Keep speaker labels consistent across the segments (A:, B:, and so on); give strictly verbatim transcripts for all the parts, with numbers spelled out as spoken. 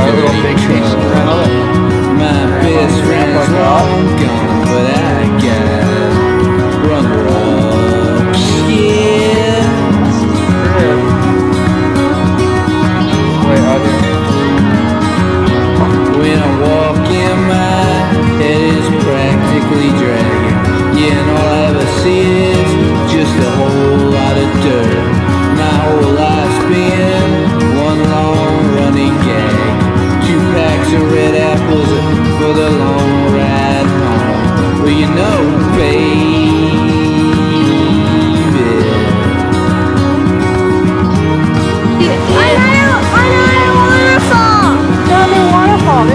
A: a little big piece of granite.
B: My best friend's long gone, but I got runner-ups, yeah.
A: Wait, out here.
B: When I walk in, my head is practically dragging. Yeah, and all I ever see is just a whole lot of dirt. My whole life's been one long running gag. Two packs of red apples for the long ride home. Well, you know, baby,
C: I know, I know a waterfall.
D: Tell me waterfall.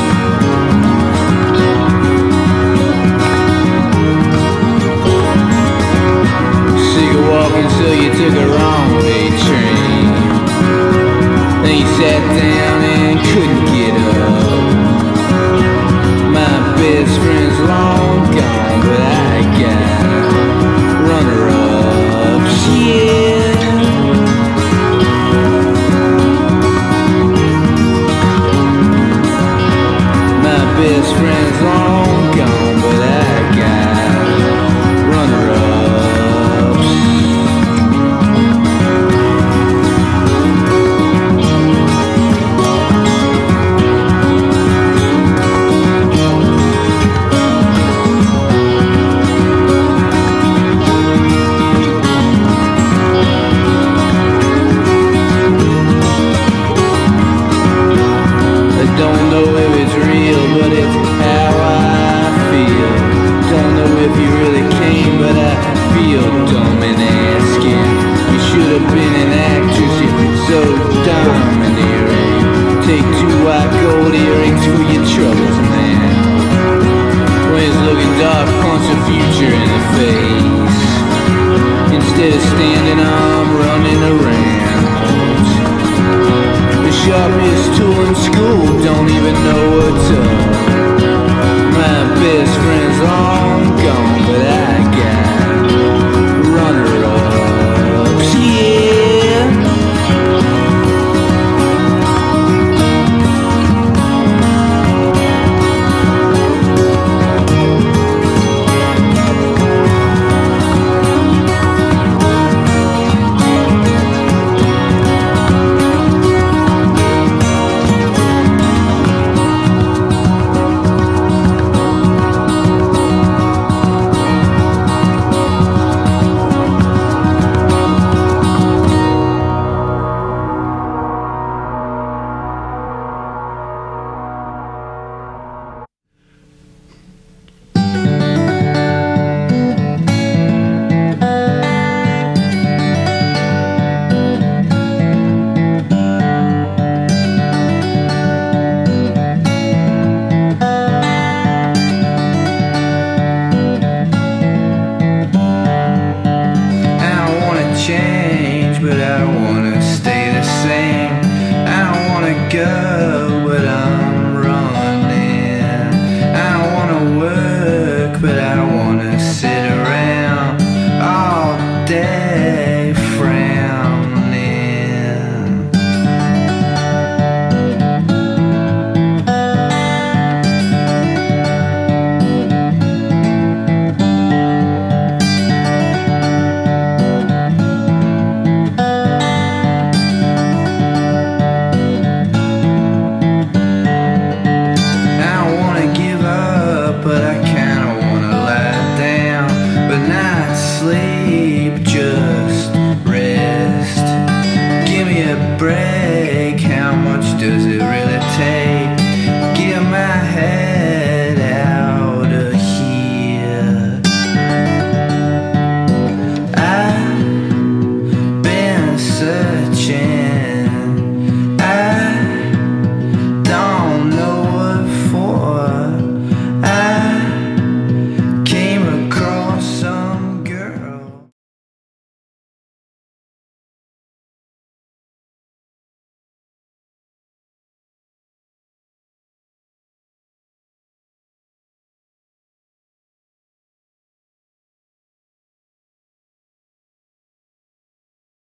B: sick of walking, so you took a wrong way train. Then you sat down and couldn't get up. My best friend's long gone, but I got runner-ups, yeah. My best friend's long gone, but I got runner-ups. I don't know if it's real, but it's how I feel. Don't know if you really came, but I feel dumb in asking. You should have been an actress, you're so domineering. Take two white gold earrings for your trouble.